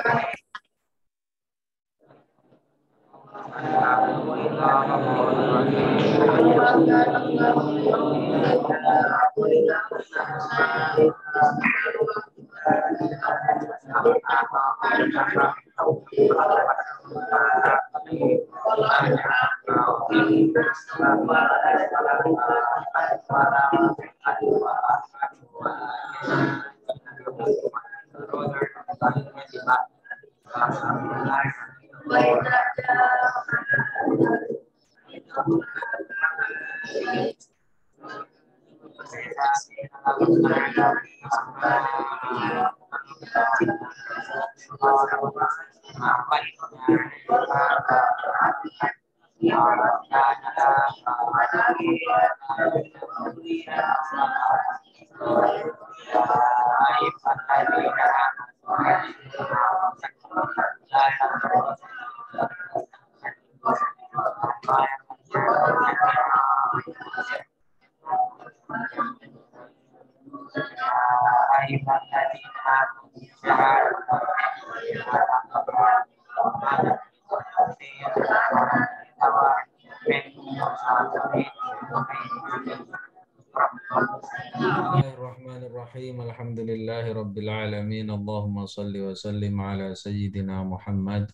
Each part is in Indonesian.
Bismillahirrahmanirrahim. Alhamdulillahirabbil alamin. Allahumma shalli wa sallim ala sayyidina Muhammad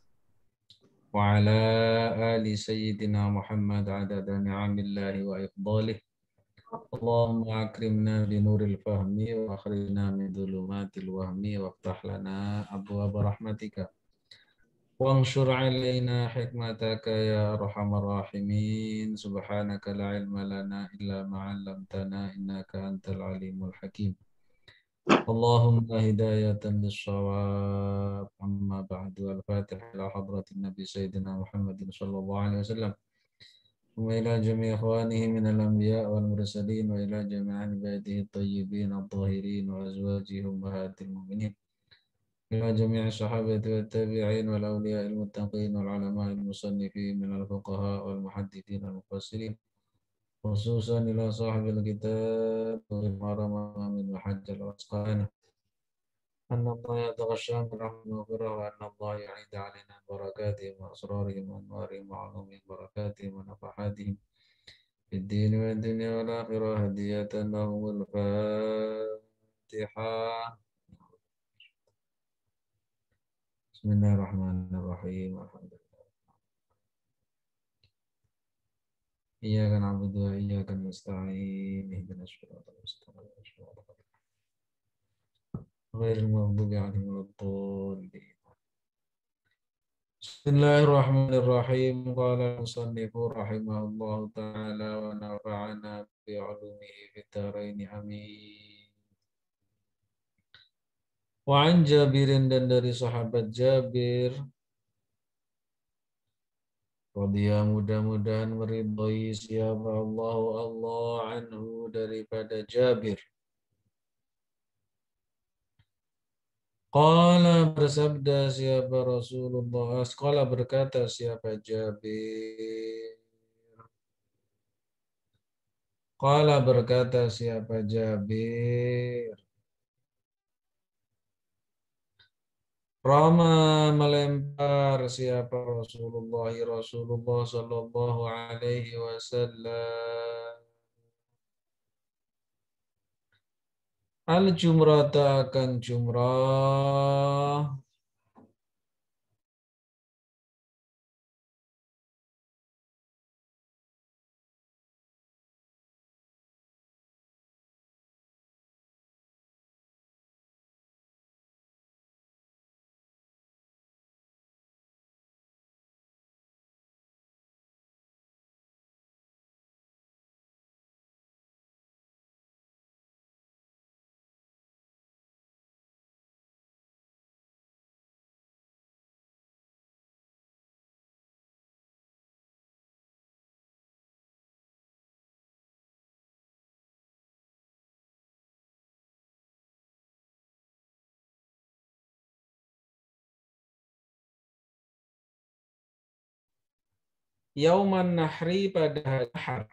wa ala ali sayyidina Muhammad adada ni'amillahi wa iqbalih. Allahumma akrimna bi nuril fahmi wa akhrijna min dhulumatil wahmi wa aftah lana abwaaba rahmatika. Wanshur alaina hikmataka ya arhamar rahimin. Subhanaka la ilma lana illa ma 'allamtana innaka antal alimul hakim. Allahumma hidayatan lis-shawab. Amma ba'du. Al-Fatihah ila hadratin Nabi Sayyidina Muhammadin sallallahu alaihi wasallam. Wa ila jami' ikhwanihi minal anbiya wal mursalin wa ila jami' ibadihi at-tayyibin at-tahirin wa azwajihi ummahatil mu'minin. Ila jami' sahabati wat tabi'in wal awliya'il muttaqin wal ulama'il musannifin minal fuqaha wal muhaddithin wal mufassirin. Khususan ila sahibil kitab wa al-maram min hajjal wasqana. أن الله يتغشى من رحمة وغفرة وأن الله يعيد علينا بركاتهم وأسرارهم وأنوارهم وعلومهم بركاتهم ونفحاتهم في الدين والدنيا والآخرة هدية لهم الفاتحة. بسم الله الرحمن الرحيم. الحمد لله. إياك نعبد وإياك نستعين اهدنا الصراط المستقيم غير المغضوب عليهم ولا الضالين. Bismillahirrahmanirrahim. Qala al-musannif rahimahullah ta'ala wa nafa'ana bi'ulumihi fid dharain amin. Wa an Jabirin, dan dari sahabat Jabir radhiyallahu, mudah-mudahan meridhai siapa Allah anhu daripada Jabir. Qala, bersabda siapa Rasulullah, qala berkata siapa Jabir. Qala berkata siapa Jabir. Rama, melempar siapa Rasulullah sallallahu alaihi wasallam. Al-jumrata, akan jumrah. Yauman nahri, pada hari nahar.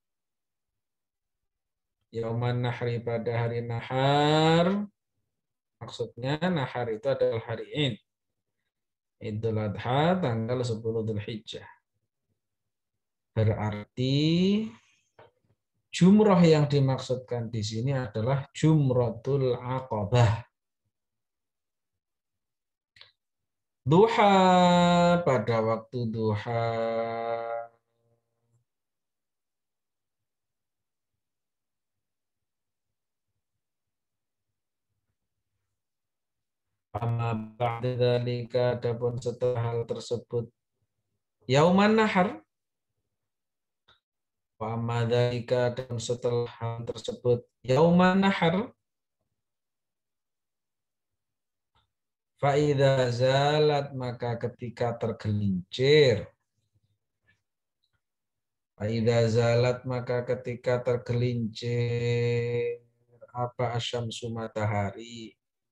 Yauman nahri, pada hari nahar. Maksudnya nahar itu adalah hari Id. Idul Adha tanggal 10 Dzulhijjah. Berarti jumroh yang dimaksudkan di sini adalah Jumratul Aqabah. Duha, pada waktu duha. Amma ba'da dzalika, adapun setelah hal tersebut, yauman nahar. Wa amma dzalika, dan setelah hal tersebut, yauman nahar. Fa idza zalat, maka ketika tergelincir. Fa idza zalat, maka ketika tergelincir apa asyamsu, matahari.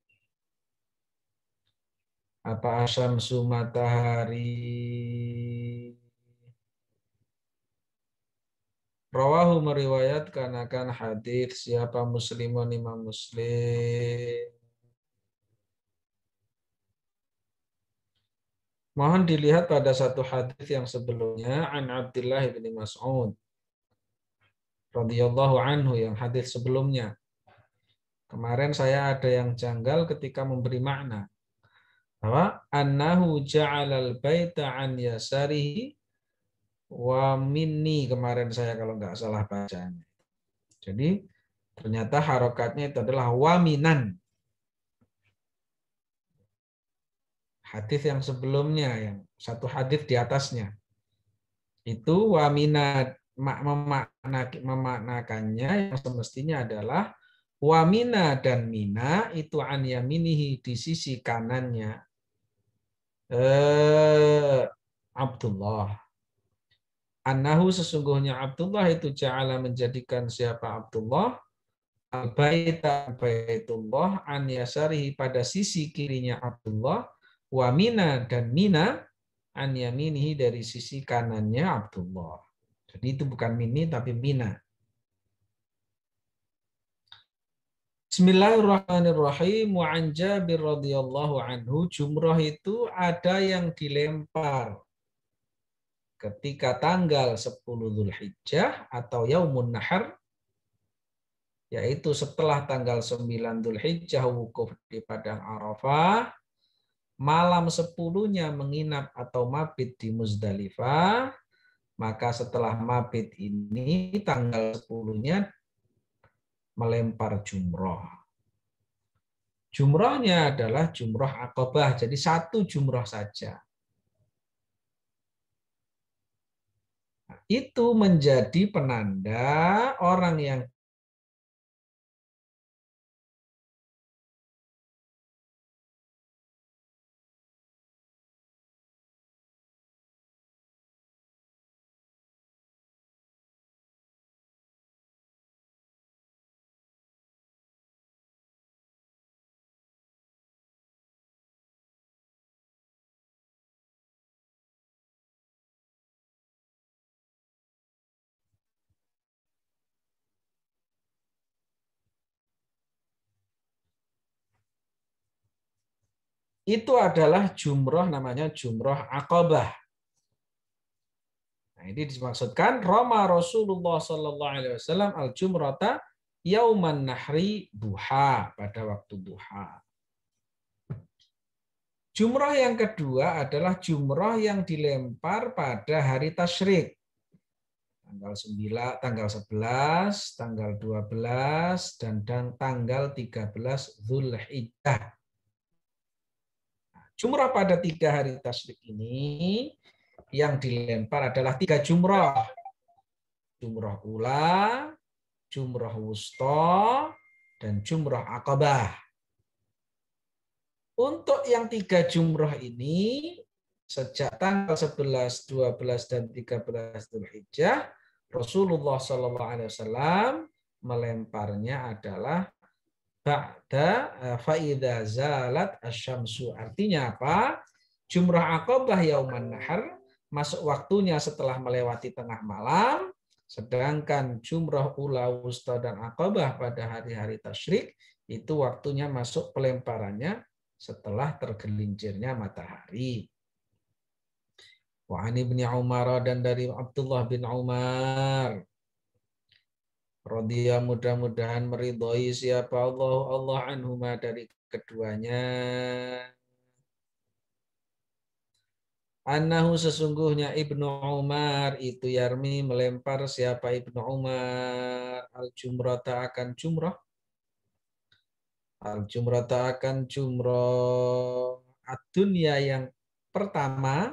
Apa asyamsu, matahari. Rawahu, meriwayatkan akan hadis siapa Muslimun, Imam Muslim. Mohon dilihat pada satu hadis yang sebelumnya, an Abdullah bin Mas'ud radhiyallahu anhu, yang hadis sebelumnya. Kemarin saya ada yang janggal ketika memberi makna bahwa annahu ja'alal baita an yasarihi wa minni, kemarin saya kalau nggak salah bacanya. Jadi ternyata harokatnya itu adalah waminan. Hadis yang sebelumnya, yang satu hadis di atasnya, itu wamina, memaknakannya yang semestinya adalah wamina, dan mina itu an yaminihi, di sisi kanannya Abdullah. Annahu, sesungguhnya Abdullah itu ja'ala, menjadikan siapa Abdullah, Baitullah an yasarihi, pada sisi kirinya Abdullah, wa mina, dan mina an yaminihi, dari sisi kanannya Abdullah. Jadi itu bukan mini tapi mina. Bismillahirrahmanirrahim. Wa an Jabir radhiyallahu anhu, jumrah itu ada yang dilempar ketika tanggal 10 Dzulhijjah atau Yaumun Nahar, yaitu setelah tanggal 9 Dzulhijjah wukuf di Padang Arafah, malam 10-nya menginap atau mabit di Muzdalifah, maka setelah mabit ini tanggal 10-nya melempar jumroh. Jumrohnya adalah jumroh Aqabah, jadi satu jumroh saja. Itu menjadi penanda orang yang itu adalah jumroh, namanya jumroh Aqabah. Nah, ini dimaksudkan Roma Rasulullah Sallallahu Alaihi Wasallam al jumrata yauman nahri duha, pada waktu duha. Jumroh yang kedua adalah jumroh yang dilempar pada hari tasyrik. Tanggal 9, tanggal 11, tanggal 12, dan tanggal 13 Dzulhijjah. Jumrah pada 3 hari tasyrik ini yang dilempar adalah 3 jumrah. Jumrah ula, jumrah wusta, dan jumrah Aqabah. Untuk yang 3 jumrah ini, sejak tanggal 11, 12, dan 13 Dzulhijjah, Rasulullah SAW melemparnya adalah ba'da fa'idha zalat asyamsu. Artinya apa? Jumrah Aqabah yauman nahar, masuk waktunya setelah melewati tengah malam, sedangkan jumrah ula, wusta, dan Aqabah pada hari-hari tasyrik Itu waktunya masuk pelemparannya setelah tergelincirnya matahari. Wa ani bin Umar, dan dari Abdullah bin Umar radhiya, mudah-mudahan meridhoi siapa Allah anhuma dari keduanya. Annahu sesungguhnya Ibnu Umar itu yarmi melempar siapa Ibnu Umar al-jumrata akan jumrah. Al-jumrata akan jumrah ad-dunya yang pertama,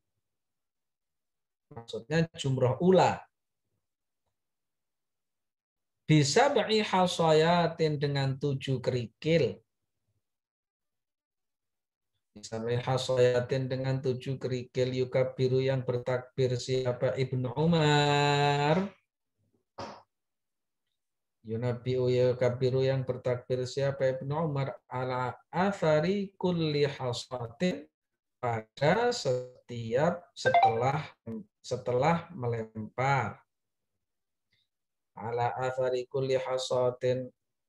maksudnya jumrah ula. Bisa ba'i hasayatin dengan 7 kerikil. Bisa ba'i hasayatin dengan 7 kerikil, yukabiru yang bertakbir siapa Ibnu Umar. Yunabi'u yukabiru yang bertakbir siapa Ibnu Umar ala athari kulli hasatin, pada setiap setelah melempar. Ala athari kulli hasatin,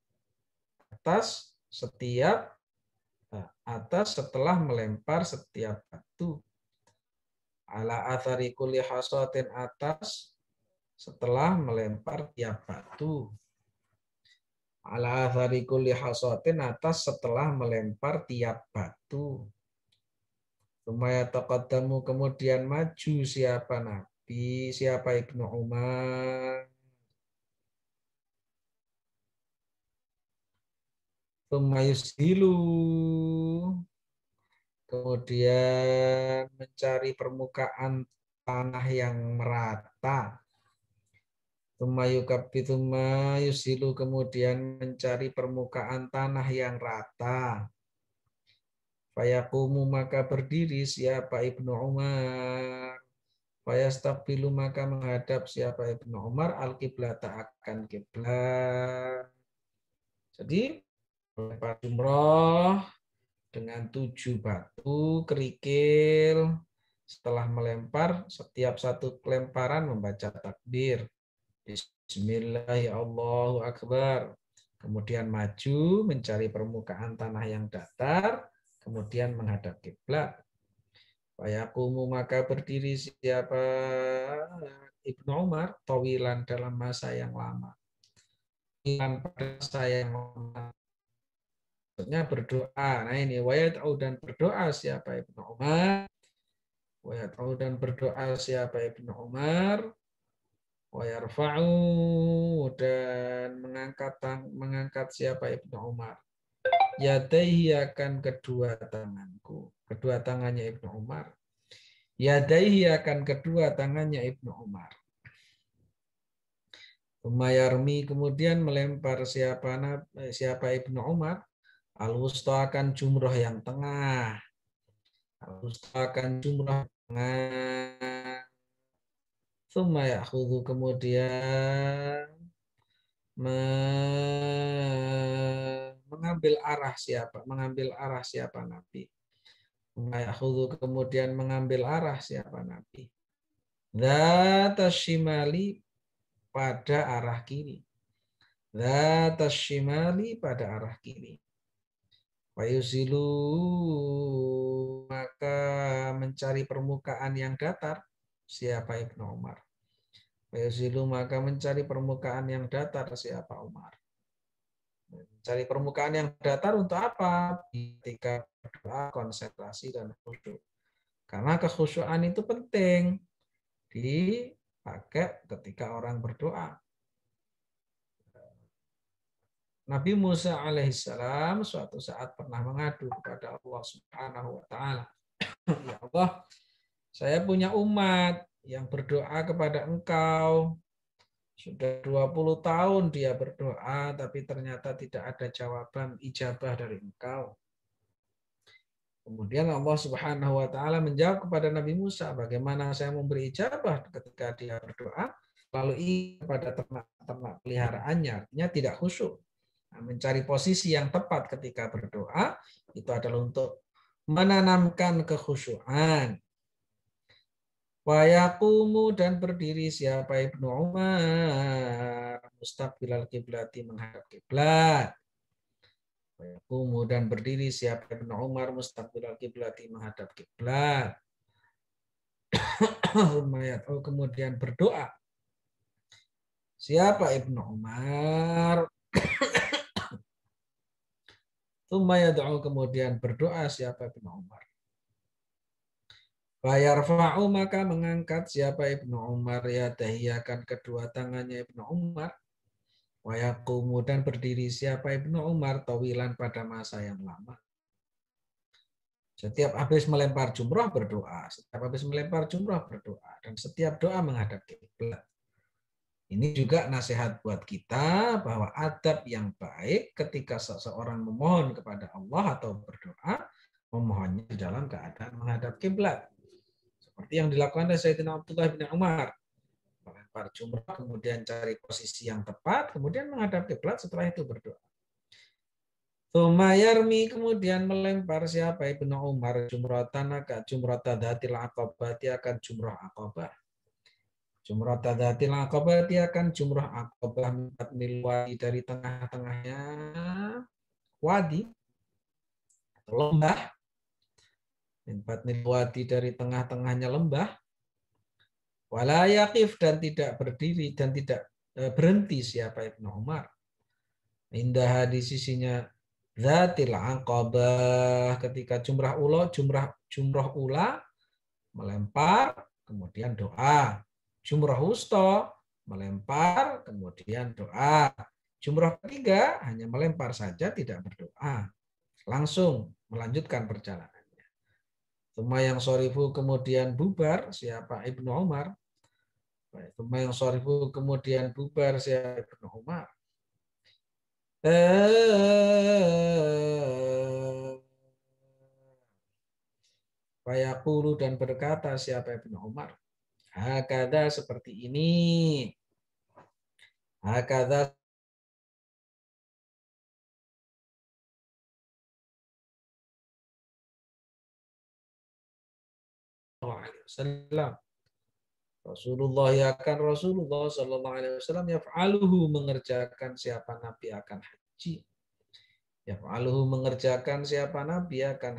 atas setelah melempar setiap batu. Ala athari kulli hasatin, atas setelah melempar tiap batu. Ala athari kulli hasatin, atas setelah melempar tiap batu. Sumaya taqaddamu, kemudian maju siapa Nabi, siapa Ibnu Umar. Summa yushilu, kemudian mencari permukaan tanah yang merata. Summa yusilu, kemudian mencari permukaan tanah yang rata. Fayaqumu, maka berdiri siapa Ibnu Umar. Fayastaqbilu, maka menghadap siapa Ibnu Umar al-qiblata akan kiblat. Jadi melempar jumroh dengan 7 batu kerikil. Setelah melempar, setiap satu pelemparan membaca takbir. Bismillahirrahmanirrahim, Allahu Akbar. Kemudian maju mencari permukaan tanah yang datar, kemudian menghadap kiblat. Fayaqumu, maka berdiri siapa Ibnu Umar tawilan, dalam masa yang lama. Pada masa yang lama, maksudnya berdoa. Nah ini wayat'u, dan berdoa siapa Ibnu Umar. Wayat'u, dan berdoa siapa Ibnu Umar. Wayarfa'u, dan mengangkat siapa Ibnu Umar. Yadaihi, akan kedua tanganku. Kedua tangannya Ibnu Umar. Yadaihi, akan kedua tangannya Ibnu Umar. Umayarmi, kemudian melempar siapa Ibnu Umar. Al-wusta, akan jumroh yang tengah. Al-wusta, akan jumroh tengah. Tsumma ya'khudhu, kemudian mengambil arah siapa Nabi. Ya'khudhu, kemudian mengambil arah siapa Nabi. Dzatas shimali, pada arah kiri. Dzatas shimali, pada arah kiri. Fayuzilu, maka mencari permukaan yang datar siapa Ibnu Umar. Fayuzilu, maka mencari permukaan yang datar siapa Umar. Mencari permukaan yang datar untuk apa? Ketika berdoa, konsentrasi dan khusyuk. Karena kekhusyuan itu penting dipakai ketika orang berdoa. Nabi Musa alaihissalam suatu saat pernah mengadu kepada Allah Subhanahu wa taala. Ya Allah, saya punya umat yang berdoa kepada Engkau. Sudah 20 tahun dia berdoa, tapi ternyata tidak ada jawaban ijabah dari Engkau. Kemudian Allah Subhanahu wa taala menjawab kepada Nabi Musa, bagaimana saya memberi ijabah ketika dia berdoa lalu kepada ternak-ternak peliharaannya, artinya tidak khusyuk. Nah, mencari posisi yang tepat ketika berdoa itu adalah untuk menanamkan kekhusyuan. Wa yaqumu, dan berdiri siapa Ibnu Umar mustaqbilal kiblati, menghadap kiblat. Kemudian berdiri siapa Ibnu Umar mustaqbilal kiblati menghadap kiblat. Kemudian berdoa. Siapa Ibnu Umar? Kemudian berdoa siapa Ibnu Umar? Fayarfa'u maka mengangkat siapa Ibnu Umar yadahiyakan kedua tangannya Ibnu Umar. Wayaqumu dan berdiri siapa Ibnu Umar tawilan pada masa yang lama. Setiap habis melempar jumrah berdoa, setiap habis melempar jumrah berdoa, dan setiap doa menghadap kiblat. Ini juga nasihat buat kita bahwa adab yang baik ketika seseorang memohon kepada Allah atau berdoa, memohonnya di dalam keadaan menghadap kiblat. Seperti yang dilakukan oleh Sayyidina Abdullah bin Umar. Melempar jumrah, kemudian cari posisi yang tepat, kemudian menghadap kiblat, setelah itu berdoa. Tumayarmi kemudian melempar siapa Ibnu Umar jumratan agak jumrata datil aqabah, dia akan jumrah aqabah. Jumrah tadatil aqabah dia akan jumrah aqabah 4 mil wadi dari tengah-tengahnya wadi atau lembah. 4 mil wadi dari tengah-tengahnya lembah. Wala yaqif dan tidak berdiri dan tidak berhenti siapa Ibnu Umar. Indah di sisinya Zatil Aqabah ketika jumrah ula melempar kemudian doa. Jumrah wusta melempar kemudian doa. Jumrah ketiga hanya melempar saja tidak berdoa. Langsung melanjutkan perjalanannya. Tsumma yang shorifu kemudian bubar siapa Ibnu Umar. Tsumma yang shorifu kemudian bubar siapa Ibnu Umar. Fayaqulu dan berkata siapa Ibnu Umar. Hakada seperti ini. Hakada Rasulullah Rasulullah Sallallahu Alaihi Wasallam yaf'aluhu mengerjakan siapa Nabi akan haji. Yaf'aluhu mengerjakan siapa Nabi akan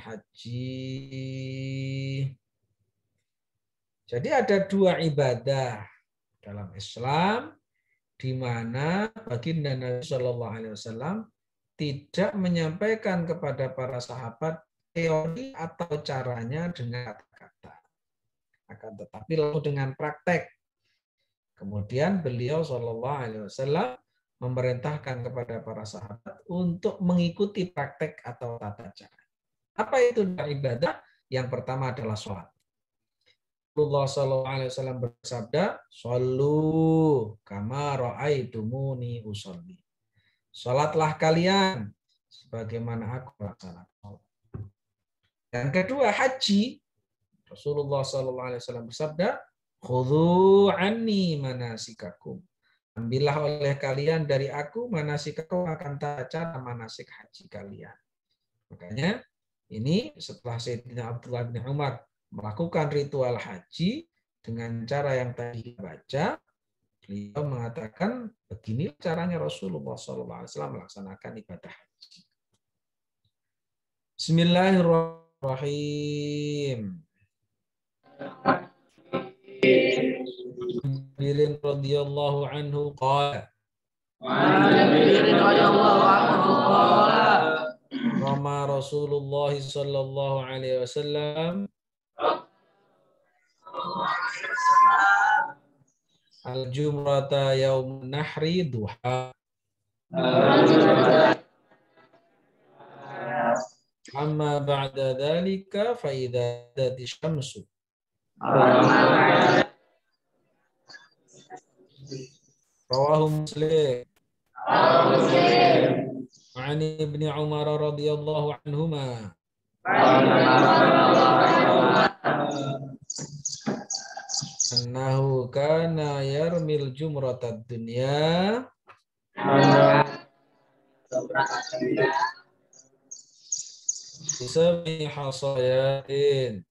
haji. Jadi ada dua ibadah dalam Islam di mana baginda Nabi Shallallahu Alaihi Wasallam tidak menyampaikan kepada para sahabat teori atau caranya dengan kata-kata, akan tetapi lalu dengan praktek. Kemudian beliau Shallallahu Alaihi Wasallam memerintahkan kepada para sahabat untuk mengikuti praktek atau tata cara. Apa itu ibadah? Yang pertama adalah sholat. Rasulullah SAW bersabda, "Shallu kama ra'aitumuni usolli." Salatlah kalian sebagaimana aku laksanakan. Yang kedua haji. Rasulullah SAW bersabda, "Khudhu anni manasikakum." Ambillah oleh kalian dari aku manasikakum akan tata cara manasik haji kalian. Makanya ini setelah Sayyidina Abdullah bin Umar melakukan ritual haji dengan cara yang tadi dibaca, beliau mengatakan begini caranya Rasulullah SAW melaksanakan ibadah haji. Bismillahirrahmanirrahim. Jabirin radhiyallahu anhu qala. Jabirin radhiyallahu anhu qala. Rama Rasulullah sallallahu alaihi wasallam al-jumrata yaum nahri duha. Amma ba'da dhalika fa idza dati syamsu. Rawahu Muslim. An Ibnu Umar radhiyallahu anhuma. Annahu kana yarmil jumratad dunya bisami hasayatin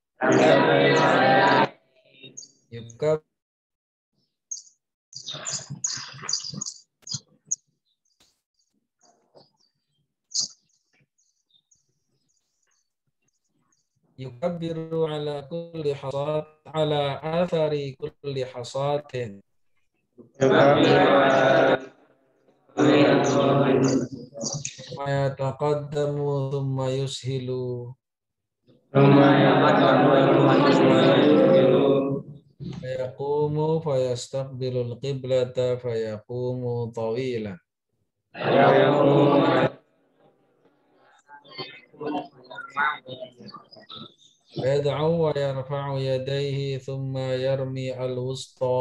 yukab yukabbiru ala kulli hasad ala athari kulli hasatin. Thumma yataqaddamu thumma yushilu. Fayaqumu fayastaqbilul qiblata fayaqumu tawilan. Yad'u wa yarfa'u yadayhi thumma yarmi al-wusta.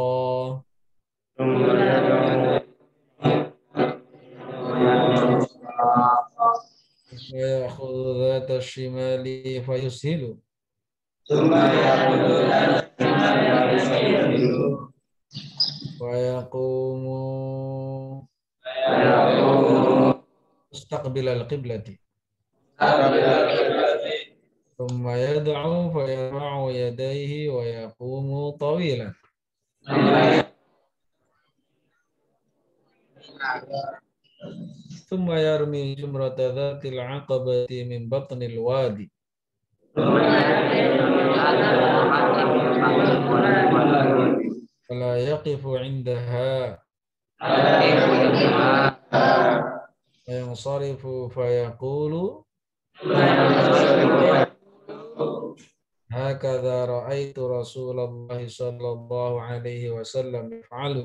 Fayakhudhu dhata shimali fayushilu. Fayaqumu mustaqbil al-qiblati. Thumma yad'u fayarfa'u yadayhi wa yaqumu tawilan. Thumma yarmi jumrata dhatil aqabati min batnil wadi. Fala yaqifu 'indaha. Fayansarifu fayaqulu hakadha ra'aitu Rasulullah sallallahu alaihi wasallam yaf'alu.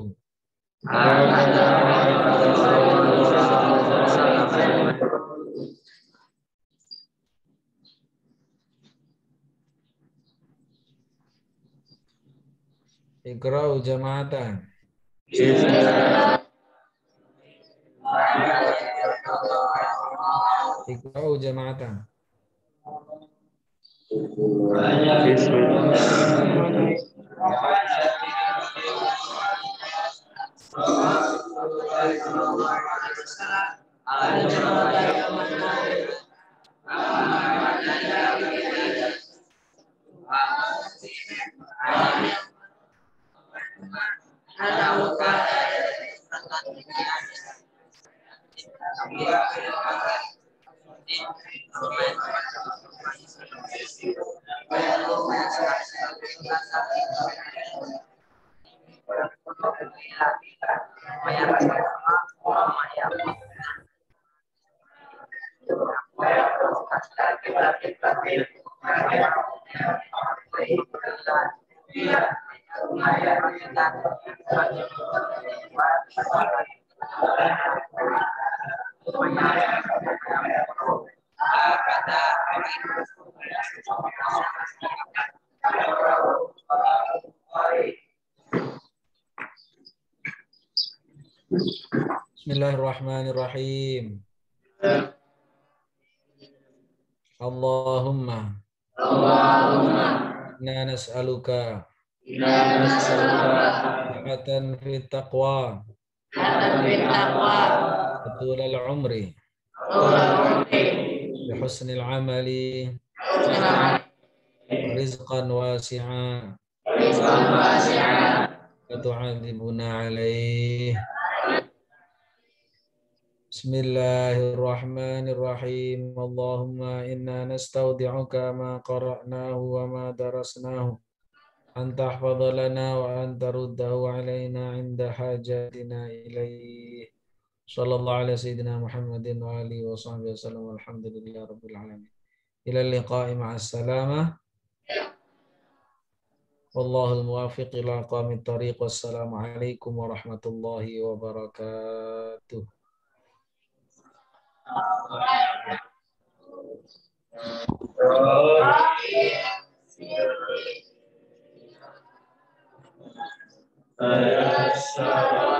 Iqra'u jama'atan. Iqra'u jama'atan. Bismillahirrahmanirrahim. Allahumma inna nas'aluka sihhatan fit taqwa wa tulal umri bi husnil amali rizqan wasi'a wa tu'adzibuna alaih. Bismillahirrahmanirrahim. Allahumma inna nastaudi'uka ma qara'nahu wa ma darasnahu an tahfadha lana wa an taruddahu alaina 'inda hajatina ilaih. Sallallahu ala sayyidina Muhammadin wa alihi wa sahbihi wasallam. Alhamdulillahi rabbil alamin. Ila liqa'i ma'as salamah. Wallahul muwaffiq ila aqwamit thariq. Wassalamu alaikum warahmatullahi wabarakatuh. Oh,